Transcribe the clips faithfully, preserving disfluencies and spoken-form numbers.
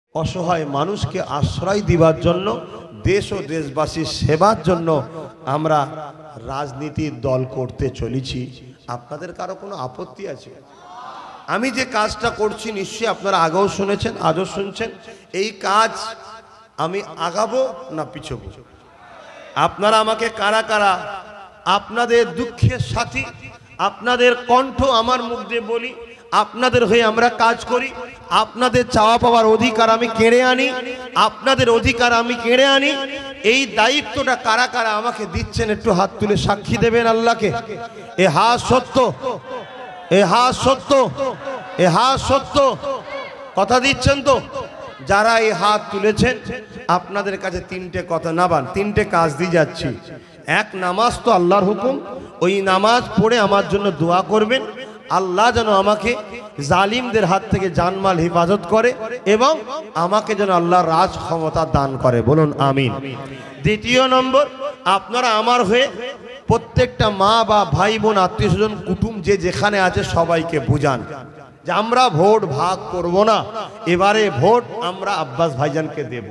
असहाय मानुष के आश्रय दिवार जन्य देश और देशवासी सेवार जन्य आमरा राजनीतिर दल करते चलेছি। आपनादेर कारो कोनो आपत्ति आछे? आमी जे काजटा करছি निश्चयই আপনারা আগেও শুনেছেন, আজও শুনছেন। এই কাজ আমি আগাবো না পিছবো? আপনারা আমাকে কারা কারা আপনাদের দুঃখের সাথী, আপনাদের কণ্ঠ আমার মুখ দিয়ে বলি, আপনাদের হয়ে আমরা কাজ করি, আপনাদের চাওয়া পাওয়ার অধিকার আমি কেড়ে আনি, আপনাদের অধিকার আমি কেড়ে আনি। এই দায়িত্বটা কারা কারা আমাকে দিচ্ছেন একটু হাত তুলে সাক্ষী দেবেন আল্লাহকে। এ হাত সত্য, এ হাত সত্য, এ হাত সত্য, কথা দিচ্ছেন তো? যারা এই হাত তুলেছেন আপনাদের কাছে তিনটে কথা নাবান, তিনটে কাজ দিয়ে যাচ্ছি। এক, নামাজ তো আল্লাহর হুকুম, ওই নামাজ পড়ে আমার জন্য দোয়া করবেন আল্লাহ যেন আমাকে জালিমদের হাত থেকে জানমাল হেফাজত করে এবং আমাকে যেন আল্লাহ রাজ ক্ষমতা দান করে, বলুন আমিন। দ্বিতীয় নম্বর, আপনারা আমার হয়ে প্রত্যেকটা মা বা ভাই বোন আত্মীয় স্বজন কুটুম যে যেখানে আছে সবাইকে বুঝান যে আমরা ভোট ভাগ করব না, এবারে ভোট আমরা আব্বাস ভাইজানকে দেব।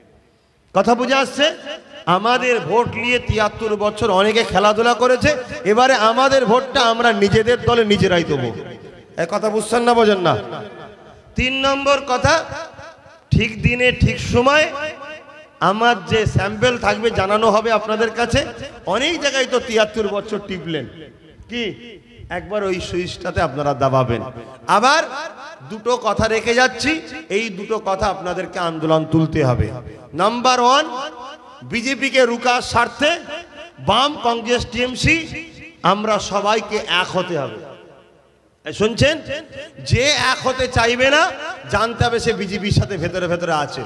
কথা বুঝে আসছে? আমাদের ভোট নিয়ে তিয়াত্তর বছর অনেকে খেলাধুলা করেছে, এবারে আমাদের ভোটটা আমরা নিজেদের দলে নিজেরাই দেবো। এই কথা বুঝছেন না, বোঝেন না? তিন নম্বর কথা, ঠিক দিনে ঠিক সময় আমার যে স্যাম্পল থাকবে জানানো হবে আপনাদের কাছে। অনেক জায়গায় তো তিয়াত্তর বছর টিপলেন, কি একবার ওই সুইচটাতে আপনারা দাবাবেন। আবার দুটো কথা রেখে যাচ্ছি, এই দুটো কথা আপনাদেরকে আন্দোলন তুলতে হবে। নাম্বার ওয়ান, বিজেপিকে রুকার স্বার্থে বাম কংগ্রেস টিএমসি আমরা সবাইকে এক হতে হবে। শুনছেন? যে এক হতে চাইবে না জানতে হবে সে বিজেপির সাথে ভেতরে ভেতরে আছে।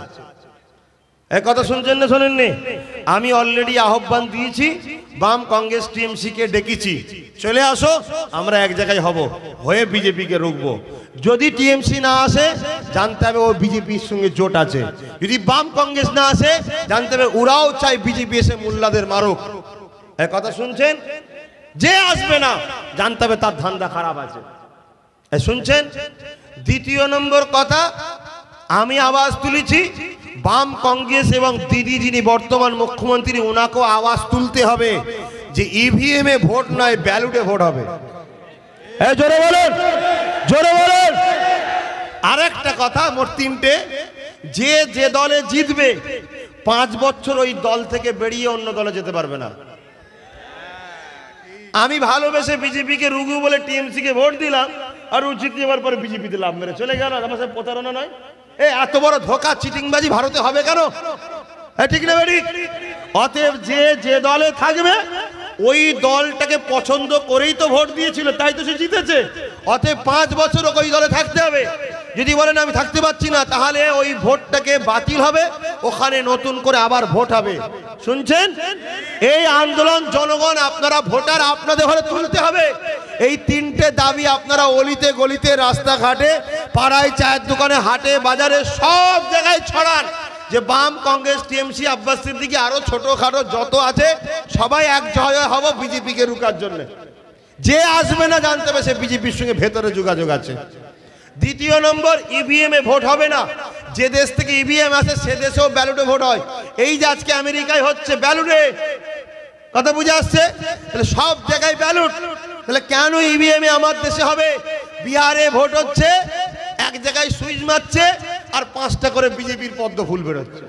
এই কথা শুনছেন না শোনেননি? আমি অলরেডি আহ্বান দিয়েছি, বাম কংগ্রেস টিএমসি কে ডেকেছি, চলে আসো আমরা এক জায়গায় হব, হয়ে বিজেপিকে রুখবো। যদি টিএমসি না আসে জানতে হবে ও বিজেপির সঙ্গে জোট আছে, যদি বাম কংগ্রেস না আসে জানতে হবে ওরাও চাই বিজেপি এসে মোল্লাদের মারুক। এই কথা শুনছেন? যে আসবে না জানতে হবে তার ধান্দা খারাপ আছে। এই শুনছেন? দ্বিতীয় নম্বর কথা, আমি আওয়াজ তুলেছি বাম কংগ্রেস এবং দিদি যিনি বর্তমান মুখ্যমন্ত্রী ওনাকেও আওয়াজ তুলতে হবে যে ইভিএম এ ভোট নয় ব্যালটে ভোট হবে। এই জোরে বলেন, জোরে বলেন। আরেকটা কথা, মোট তিনটে, যে যে দলে জিতবে পাঁচ বছর ওই দল থেকে বেরিয়ে অন্য দলে যেতে পারবে না। আমি ভালোবেসে বিজেপিকে রুগু বলে টিএমসি কে ভোট দিলাম আর ও জিতে যাওয়ার পরে বিজেপিতে লাভ মেরে চলে গেল, আমার সাথে প্রতারণা নয়? এই এত বড় ধোকা চিটিংবাজি ভারতে হবে কেন? ঠিক না বেরি? অতএব যে যে দলে থাকবে ওই দলটাকে পছন্দ করেই তো ভোট দিয়েছিল, তাই তো সে জিতেছে। অতএব পাঁচ বছর ওই দলে থাকতে হবে। যদি বলেন আমি থাকতে পারছি না, তাহলে ওই ভোটটাকে বাতিল হবে, ওখানে নতুন করে আবার ভোট হবে। শুনছেন? এই আন্দোলন জনগণ আপনারা ভোটার আপনাদের ঘরে তুলতে হবে। এই তিনটে দাবি আপনারা অলিতে গলিতে রাস্তাঘাটে পাড়ায় চায়ের দোকানে হাটে বাজারে সব জায়গায় ছড়ান যে বাম কংগ্রেস টিএমসি আব্বাস সিদ্দিকী আরো ছোটখাটো যত আছে সবাই এক জয় হব বিজেপিকে রুকার জন্য। যে আসবে না জানতে হবে সে বিজেপির সঙ্গে ভেতরে যোগাযোগ আছে। দ্বিতীয় নম্বর, ইভিএম এ ভোট হবে না। যে দেশ থেকে ইভিএম আসে সে দেশেও ব্যালটে ভোট হয়। এই যে আজকে আমেরিকায় হচ্ছে ব্যালটে, কথা বুঝে আসছে? তাহলে সব জায়গায় ব্যালট, তাহলে কেন ইভিএম এ আমার দেশে হবে? বিহারে ভোট হচ্ছে, এক জায়গায় সুইচ মারছে আর পাঁচটা করে বিজেপির পদ্ম ফুল বেরোচ্ছে।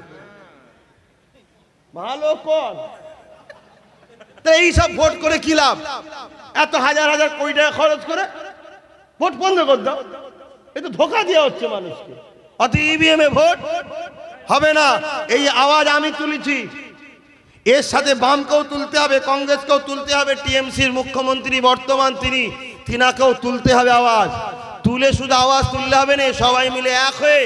ভালো কোন? এই সব ভোট করে কি লাভ? এত হাজার হাজার কোটি টাকা খরচ করে ভোট বন্ধ করে দাও, এই তো ধোকা দেওয়া হচ্ছে মানুষকে। অত ইভিএম এ ভোট হবে না, এই আওয়াজ আমি তুলেছি। এর সাথে বামকেও তুলতে হবে, কংগ্রেসকেও তুলতে হবে, টিএমসির মুখ্যমন্ত্রী বর্তমান তিনি তিনাকেও তুলতে হবে আওয়াজ। তুলে শুধু আওয়াজ তুললে হবে না, সবাই মিলে এক হয়ে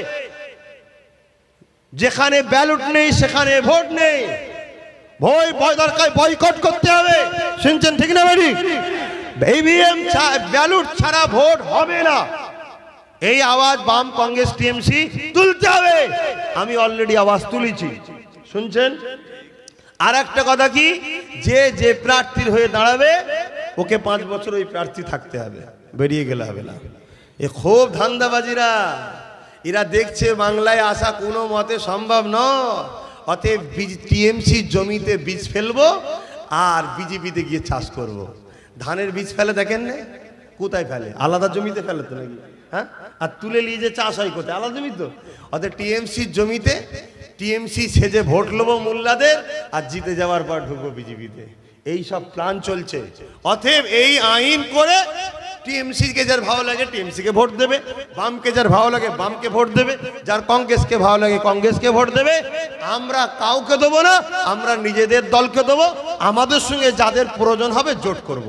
যেখানে ব্যালট নেই সেখানে ভোট নেই, ভয় ভয় দরকার বয়কট করতে হবে। শুনছেন ঠিক না বেরি? ইভিএম ব্যালট ছাড়া ভোট হবে না। এই আওয়াজ বাম কংগ্রেস টিএমসি তুলতে হবে। আমি অলরেডি আওয়াজ তুলেছি, শুনছেন? আর একটা কথা কি, যে যে প্রার্থীর হয়ে দাঁড়াবে ওকে পাঁচ বছর ওই প্রার্থী থাকতে হবে, বেরিয়ে গেলে হবে না। এ খুব ধান্দাবাজিরা, এরা দেখছে বাংলায় আসা কোনো মতে সম্ভব নয়, অতএব টিএমসির জমিতে বীজ ফেলবো আর বিজেপিতে গিয়ে চাষ করব। ধানের বীজ ফেলে দেখেন না, কোথায় ফেলে? আলাদা জমিতে ফেলে তো নাকি? হ্যাঁ, আর তুলে নিয়ে যে চাষ হয় কোথায়? আলাদা জমি তো। অতএব টিএমসির জমিতে টিএমসি সেজে ভোট নেবো মোল্লাদের, আর জিতে যাওয়ার পর ঢুকবো বিজেপিতে। এই সব প্ল্যান চলছে। অতএব এই আইন করে টিএমসি কে যার ভালো লাগে টিএমসি কে ভোট দেবে, বামকে যার ভালো লাগে বামকে ভোট দেবে, যার কংগ্রেসকে ভালো লাগে কংগ্রেসকে ভোট দেবে। আমরা কাউকে দেবো না, আমরা নিজেদের দলকে দেবো। আমাদের সঙ্গে যাদের প্রয়োজন হবে জোট করব।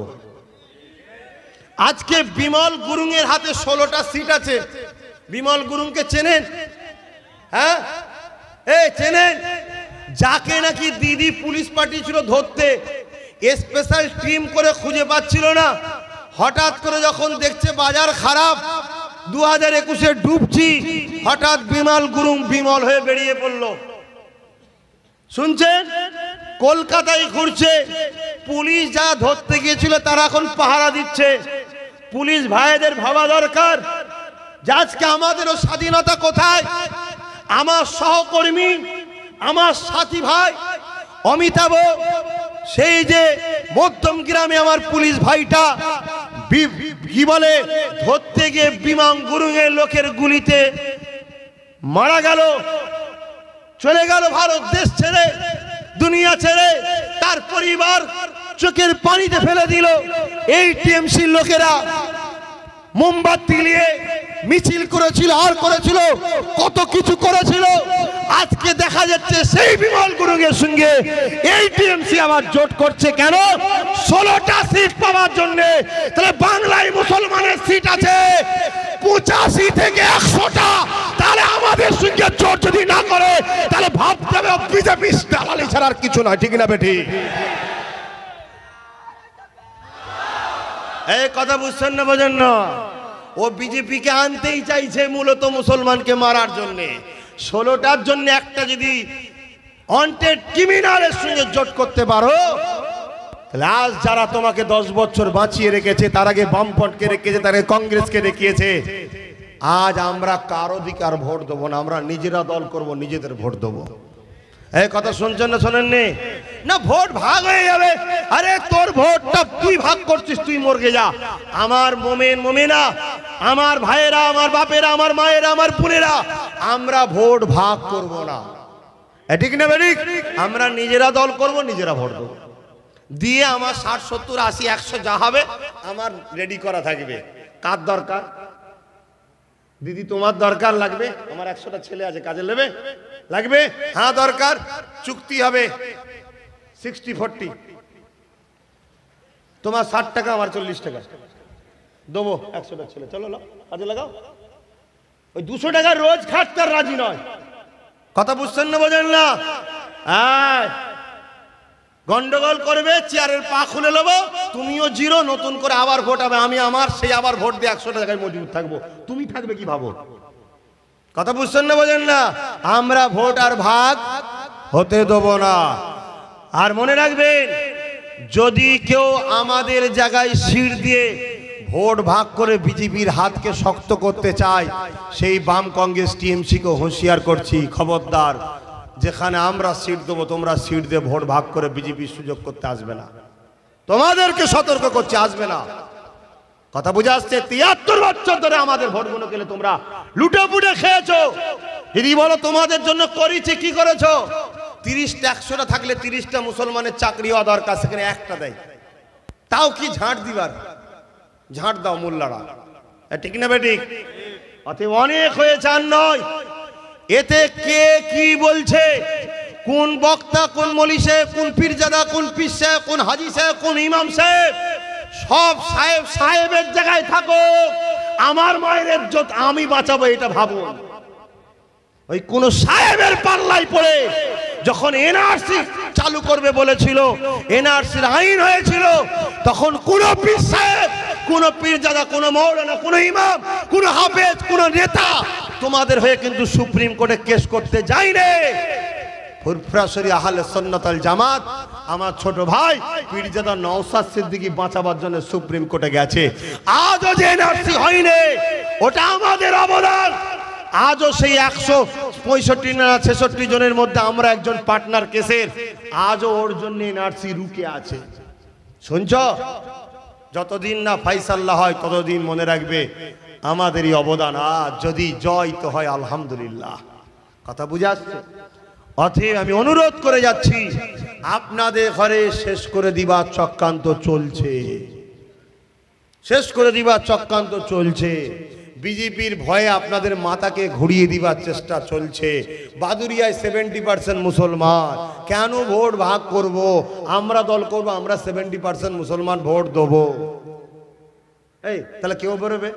আজকে বিমল গুরুং এর হাতে ষোলোটা সিট আছে। বিমল গুরুংকে চেনেন? হ্যাঁ, এই চেনেন? যাকে নাকি দিদি পুলিশ পাঠিয়েছিল ধরতে, স্পেশাল টিম করে খুঁজে পাচ্ছিল না। হঠাৎ করে যখন দেখছে বাজার খারাপ, দু হাজার একুশে ডুবছি, হঠাৎ বিমল গুরুং বিমল হয়ে বেরিয়ে পড়ল। শুনছেন? কলকাতায় ঘুরছে। পুলিশ যা ধরতে গিয়েছিল তারা এখন পাহারা দিচ্ছে। পুলিশ ভাইদের ভাবা দরকার যে আজকে আমাদেরও স্বাধীনতা কোথায়? আমার সহকর্মী, আমার সাথী ভাই অমিতাভ, সেই যে মধ্যম গ্রামে আমার পুলিশ ভাইটা কি বলে ধরতে গিয়ে বিমল গুরুং এর লোকের গুলিতে মারা গেল, চলে গেল ভারত দেশ ছেড়ে, দুনিয়া ছেড়ে। তার পরিবার চোখের পানিতে ফেলে দিল। এই টিএমসির লোকেরা মোমবাতি নিয়ে মিছিল করেছিল, আর করেছিল, কত কিছু করেছিল। আজকে দেখা যাচ্ছে সেই বিমল গুরুং এর সঙ্গে এই টিএমসি আবার জোট করছে। কেন? ষোলোটা সিট পাওয়ার জন্য। তাহলে বাংলায় মুসলমানের সিট আছে পঁচাশি থেকে একশোটা। তাহলে আমাদের সঙ্গে জোট যদি না করে তাহলে ভাবতে হবে বিজেপি দালালি ছাড়া আর কিছু নয়। ঠিক না বেটি? এই কথা বুঝছেন না? বোঝেন না? ও বিজেপিকে আনতেই চাইছে মূলত মুসলমানকে মারার জন্য। ষোলোটার জন্য একটা যদি ওয়ান্টেড ক্রিমিনালের সঙ্গে জোট করতে পারো, তাহলে আজ যারা তোমাকে দশ বছর বাঁচিয়ে রেখেছে, তার আগে বামপন্থকে রেখেছে, তার আগে কংগ্রেসকে রেখেছে, আজ আমরা কার অধিকার ভোট দেবো না, আমরা নিজেরা দল করব, নিজেদের ভোট দেবো। এই কথা শুনছেন না শোনেননি? না, ভোট ভাগ হয়ে যাবে। আরে তোর ভোটটা তুই ভাগ করছিস, তুই মরগে যা। আমার মোমেন মোমেনা, আমার ভাইয়েরা, আমার বাপেরা, আমার মায়েরা, আমার বোনেরা, আমরা ভোট ভাগ করব না। ঠিক না বেঠিক? আমরা নিজেরা দল করব, নিজেরা ভোট দেবো। দিয়ে আমার ষাট সত্তর আশি একশো যা হবে আমার রেডি করা থাকবে। কার দরকার? দিদি তোমার দরকার লাগবে? আমার একশোটা ছেলে আছে, কাজে নেবে? লাগবে? হ্যাঁ দরকার। চুক্তি হবে সিক্সটি ফোরটি। তোমার ষাট টাকা, আমার চল্লিশ টাকা দেবো। একশোটা ছেলে চলো কাজে লাগাও। ওই দুশো টাকা রোজ খাটতে রাজি নয়। কথা বুঝছেন না? বোঝেন না? হ্যাঁ, গন্ডগোল করবে, চেয়ারের পা খুলে নেবো, তুমিও জিরো, নতুন করে আবার ভোট হবে, আমি আমার, সেই আবার ভোট দিয়ে একশো টাকায় মজুদ থাকবো। তুমি থাকবে কি ভাবো? কথা বুঝছেন না? বোঝেন না? আমরা ভোট আর ভাগ হতে দেবো না। আর মনে রাখবেন, যদি কেউ আমাদের জায়গায় সিট দিয়ে ভোট ভাগ করে বিজেপির হাতকে শক্ত করতে চায়, সেই বাম কংগ্রেস টিএমসি কে হুঁশিয়ার করছি, খবরদার, যেখানে আমরা সিট দেবো তোমরা সিট দিয়ে ভোট ভাগ করে বিজেপির সুযোগ করতে আসবে না। তোমাদেরকে সতর্ক করছি, আসবে না। কথা বুঝে আসছে? তিয়াত্তর বছর ধরে আমাদের ভোটগুলো গেলে তোমরা লুটে পুটে খেয়েছো। যদি বলো তোমাদের জন্য করেছি, কি করেছো? তিরিশটা একশোটা থাকলে তিরিশটা মুসলমানের চাকরি হওয়া দরকার, সেখানে একটা দেয়, তাও কি ঝাঁট দিবার? ঝাঁট দাও মোল্লারা। ঠিক না বেঠিক? অতএব অনেক হয়েছে, আর নয়। এতে কে কি বলছে, কোন বক্তা, কোন মৌলী সাহেব, কোন পীরজাদা, কোন পীর সাহেব, কোন হাজি সাহেব, কোন ইমাম সাহেব, সব সাহেব সাহেবের জায়গায় থাকো, আমার মায়ের ইজ্জত আমি বাঁচাবো, এটা ভাবো। ওই কোন সাহেবের পাল্লায় পড়ে যখন এনআরসি চালু করবে বলেছিল, এনআরসির আইন হয়েছিল, তখন কোন পীর সাহেব, কোন পীরজাদা, কোন মৌলানা, কোন ইমাম, কোন হাফেজ, কোন নেতা তোমাদের হয়ে কিন্তু সুপ্রিম কোর্টে কেস করতে যায়নি। ফুরফুরাশরী আহলে সুন্নাত ওয়াল জামাত আমার ছোট ভাই পীরজাদা নওশাদ সিদ্দিকী বাঁচাবার জন্য সুপ্রিম কোর্টে গেছে। আজও যে এনআরসি হয়নি, ওটা আমাদের অবদান। আজও সেই একশো পঁয়ষট্টি না ছেষট্টি জনের মধ্যে আমরা একজন পার্টনার কেসের, আজও ওর জন্য এনআরসি রুকে আছে। শুনছ? যতদিন না ফাইসাল্লাহ হয় ততদিন মনে রাখবে আমাদেরই অবদান। আজ যদি জয় তো হয় আলহামদুলিল্লাহ। কথা বুঝে আসছে? অতএব আমি অনুরোধ করে যাচ্ছি, আপনাদের ঘরে শেষ করে দিবার চক্রান্ত চলছে, শেষ করে দিবার চক্রান্ত চলছে। বিজেপির ভয়ে আপনাদের মাথাকে ঘুরিয়ে দিবার চেষ্টা চলছে। বাদুরিয়ায় সেভেন্টি পার্সেন্ট মুসলমান, কেন ভোট ভাগ করব? আমরা দল করব, আমরা সেভেন্টি পার্সেন্ট মুসলমান ভোট দেবো। এই তাহলে কেউ বেরোবে?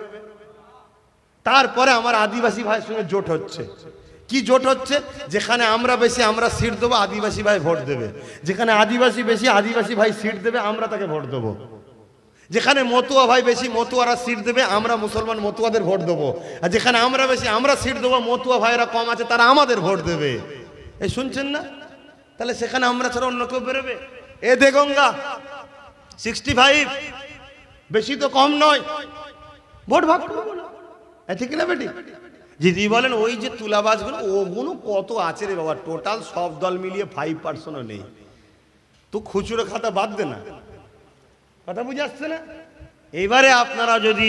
তারপরে আমার আদিবাসী ভাইয়ের সঙ্গে জোট হচ্ছে। কি জোট হচ্ছে? যেখানে আমরা বেশি আমরা সিট দেবো, আদিবাসী ভাই ভোট দেবে। যেখানে আদিবাসী বেশি, আদিবাসী ভাই সিট দেবে, আমরা তাকে ভোট দেবো। যেখানে মতুয়া ভাই বেশি, মতুয়ারা সিট দেবে, আমরা মুসলমান মতুয়াদের ভোট দেবো। আর যেখানে আমরা বেশি, আমরা সিট দেবো, মতুয়া ভাইরা কম আছে, তারা আমাদের ভোট দেবে। এই শুনছেন না? তাহলে সেখানে আমরা ছাড়া অন্য কেউ বেরোবে? এ দেগঙ্গা সিক্সটি ফাইভ, বেশি তো কম নয়, ভোট ভাগ করবো না। ঠিক না বেটি? যদি বলেন ওই যে তুলাবাজগুলো, ওগুলো কত আছে রে বাবা, টোটাল সব দল মিলিয়ে ফাইভ পার্সেন্টও নেই। তো খুচরো খাতা বাদ দে না। কথা বুঝে আসছে না? এবারে আপনারা যদি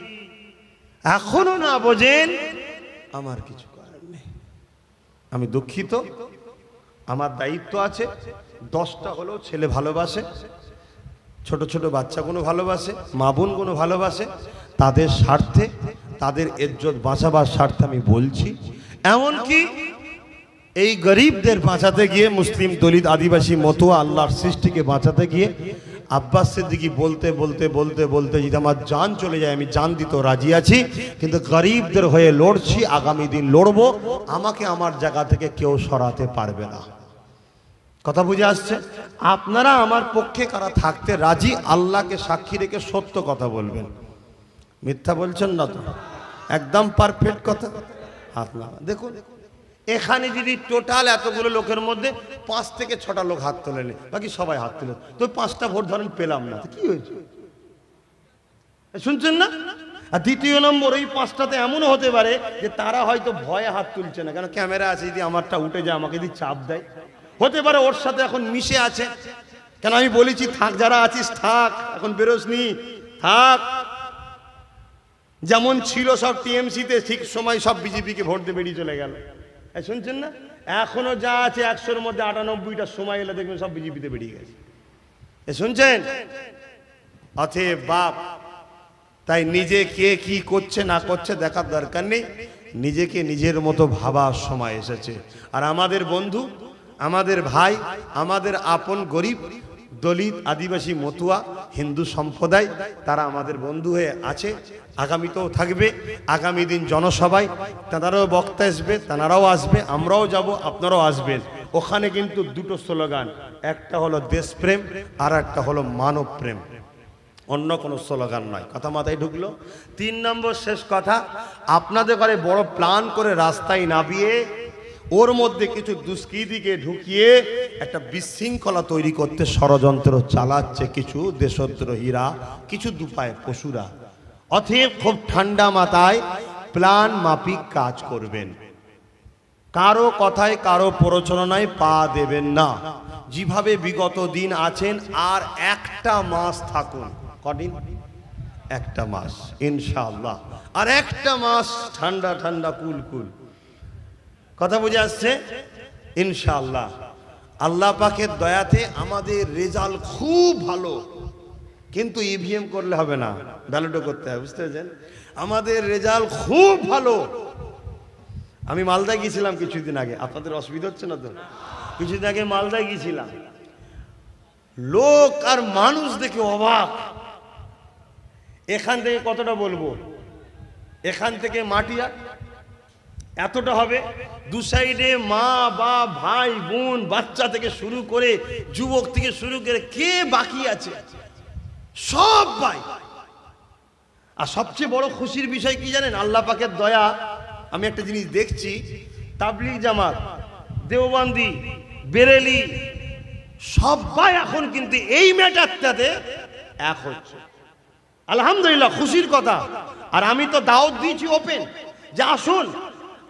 এখনো না বোঝেন, আমার কিছু করার নেই, আমি দুঃখিত। আমার দায়িত্ব আছে। দশটা হলো ছেলে ভালোবাসে, ছোট ছোট বাচ্চাগুলো ভালোবাসে, মা বোনগুলো ভালোবাসে, তাদের স্বার্থে, তাদের ইজ্জত বাঁচাবার স্বার্থে আমি বলছি। এমনকি এই গরিবদের বাঁচাতে গিয়ে, মুসলিম দলিত আদিবাসী মতুয়া আল্লাহর সৃষ্টিকে বাঁচাতে গিয়ে আব্বাস সিদ্দিকী বলতে বলতে বলতে বলতে যদি আমার জান চলে যায়, আমি জান দিতে রাজি আছি, কিন্তু গরিবদের হয়ে লড়ছি, আগামী দিন লড়বো। আমাকে আমার জায়গা থেকে কেউ সরাতে পারবে না। কথা বুঝে আসছে? আপনারা আমার পক্ষে কারা থাকতে রাজি, আল্লাহকে সাক্ষী রেখে সত্য কথা বলবেন। মিথ্যা বলছেন না তো? একদম পারফেক্ট কথা। আপনারা দেখুন, এখানে যদি টোটাল এতগুলো লোকের মধ্যে পাঁচ থেকে ছটা লোক হাত তোলেন, বাকি সবাই হাত তুলে, তো পাঁচটা ভোট ধরেন পেলাম না, কি হয়েছে? শুনছেন না? আর দ্বিতীয় নম্বর, এই পাঁচটাতে এমনও হতে পারে যে তারা হয়তো ভয়ে হাত তুলছে না, কেন ক্যামেরা আছে, যদি আমারটা উঠে যায় আমাকে যদি চাপ দেয়, হতে পারে ওর সাথে এখন মিশে আছে। কেন আমি বলেছি থাক, যারা আছিস থাক, এখন বেরোসনি, থাক। যেমন ছিল সব টিএমসিতে, ঠিক সময় সব বিজেপিকে ভোট দিয়ে বেরিয়ে চলে গেল। শুনছেন না? এখনো যা আছে একশোর মধ্যে আটানব্বইটা সময় এলে দেখবেন সব বিজেপিতে বেরিয়ে গেছে। শুনছেন? অতএব বাপ, তাই নিজে কে কি করছে না করছে দেখার দরকার নেই, নিজেকে নিজের মতো ভাবার সময় এসেছে। আর আমাদের বন্ধু, আমাদের ভাই, আমাদের আপন গরিব দলিত আদিবাসী মতুয়া হিন্দু সম্প্রদায়, তারা আমাদের বন্ধু হয়ে আছে, আগামীতেও থাকবে। আগামী দিন জনসভায় তারাও বক্তা আসবে, তারাও আসবে, আমরাও যাব, আপনারাও আসবেন। ওখানে কিন্তু দুটো স্লোগান, একটা হলো দেশপ্রেম আর একটা হলো মানব প্রেম, অন্য কোনো স্লোগান নয়। কথা মাথায় ঢুকলো? তিন নম্বর শেষ কথা, আপনাদের ঘরে বড় প্ল্যান করে রাস্তায় নামিয়ে ওর মধ্যে কিছু দুষ্কৃতীকে ঢুকিয়ে একটা বিশৃঙ্খলা তৈরি করতে ষড়যন্ত্র চালাচ্ছে কিছু দেশদ্রোহীরা, কিছু দুপায়ে পশুরা। অতএব খুব ঠান্ডা মাথায় প্ল্যান মাফিক কাজ করবেন, কারো কথায় কারো প্ররোচনায় পা দেবেন না। যেভাবে বিগত দিন আছেন, আর একটা মাস থাকুন। কদিন? একটা মাস ইনশাআল্লাহ, আর একটা মাস ঠান্ডা ঠান্ডা কুল কুল। কথা বুঝে আসছে? ইনশাআল্লাহ আল্লাহ পাকের দয়াতে আমাদের রেজাল্ট খুব ভালো, কিন্তু ইভিএম করলে হবে না, ব্যালটও করতে হবে, বুঝতে পেরেছেন? আমাদের রেজাল্ট খুব ভালো। আমি মালদায় গিয়েছিলাম কিছুদিন আগে, আপনাদের অসুবিধা হচ্ছে না তো? কিছুদিন আগে মালদায় গিয়েছিলাম, লোক আর মানুষ দেখে অবাক। এখান থেকে কতটা বলবো, এখান থেকে মাটিয়া এতটা হবে, দু সাইডে মা বা ভাই বোন বাচ্চা থেকে শুরু করে যুবক থেকে শুরু করে কে বাকি আছে, সব ভাই। আর সবচেয়ে বড় খুশির বিষয় কি জানেন? আল্লাহ পাকের দয়া, আমি একটা জিনিস দেখছি, তাবলিগ জামাত, দেওবন্দি, বেরেলি সবাই এখন কিন্তু এই ম্যাটারটাতে এক হচ্ছে। আলহামদুলিল্লাহ, খুশির কথা। আর আমি তো দাওয়াত দিয়েছি ওপেন, যে আসুন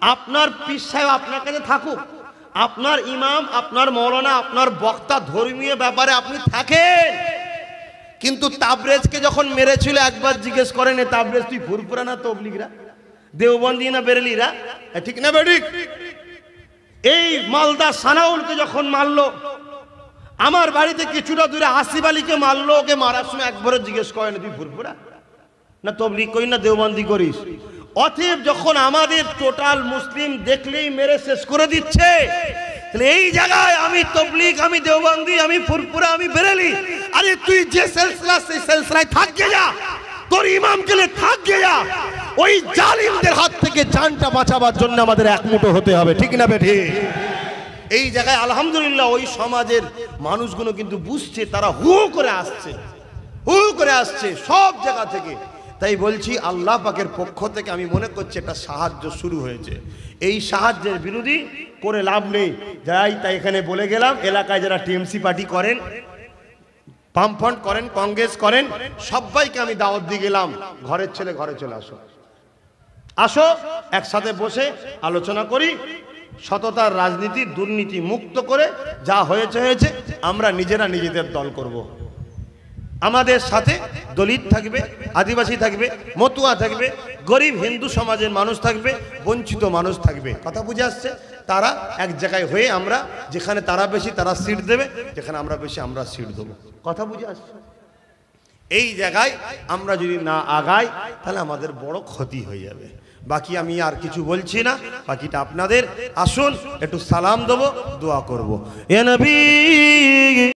আপনার পীর সাহেব আপনার কাছে থাকুক, আপনার ইমাম, আপনার মৌলানা, আপনার বক্তা ধর্মীয় ব্যাপারে আপনি থাকেন, কিন্তু তাবরেজকে যখন মেরেছিল একবার জিজ্ঞেস করেন, এ তাবরেজ তুই ফুরফুরা না তবলিগরা, দেওবন্দি না বেরেলিরা, ঠিক না বেঠিক? এই মালদা সানাউলকে যখন মারলো, আমার বাড়িতে কিছুটা দূরে আসিফ আলীকে মারলো, ওকে মারার সময় একবারও জিজ্ঞেস করেন তুই ফুরফুরা না তবলিগ করিস না দেওবন্দি করিস? অতএব যখন আমাদের টোটাল মুসলিম দেখলেই মেরে শেষ করে দিচ্ছে, তাহলে এই জায়গায় আমি তবলিগ, আমি দেওবন্দি, আমি ফুরফুরা, আমি বেরেলি, আরে তুই যে সিলসিলা সেই সিলসিলায় থাক গে যা, তোর ইমাম গেলে থাক গে যা। ওই জালিমদের হাত থেকে জানটা বাঁচাবার জন্য আমাদের একমুঠো হতে হবে, ঠিক না বেঠি? এই জায়গায় আলহামদুলিল্লাহ ওই সমাজের মানুষগুলো কিন্তু বুঝছে, তারা হু করে আসছে, হু করে আসছে সব জায়গা থেকে। তাই বলছি আল্লাহ পাকের পক্ষ থেকে আমি মনে করছি একটা সাহায্য শুরু হয়েছে। এই সাহায্যের বিরোধী করে লাভ নেই। যাই তাই এখানে বলে গেলাম, এলাকায় যারা টিএমসি পার্টি করেন, বামফ্রন্ট করেন, কংগ্রেস করেন, সবাইকে আমি দাওয়াত দিয়ে গেলাম, ঘরের ছেলে ঘরে চলে আসো, আসো একসাথে বসে আলোচনা করি, সততার রাজনীতি, দুর্নীতি মুক্ত করে যা হয়েছে হয়েছে, আমরা নিজেরা নিজেদের দল করব। আমাদের সাথে দলিত থাকবে, আদিবাসী থাকবে, মতুয়া থাকবে, গরিব হিন্দু সমাজের মানুষ থাকবে, বঞ্চিত মানুষ থাকবে। কথা বুঝে আসছে? তারা এক জায়গায় হয়ে আমরা, যেখানে তারা বেশি তারা সিট দেবে, যেখানে আমরা বেশি আমরা সিট দেবো। কথা বুঝে আসছে? এই জায়গায় আমরা যদি না আগাই তাহলে আমাদের বড় ক্ষতি হয়ে যাবে। বাকি আমি আর কিছু বলছি না, বাকিটা আপনাদের। আসুন একটু সালাম দেবো, দোয়া করবো। এ নবী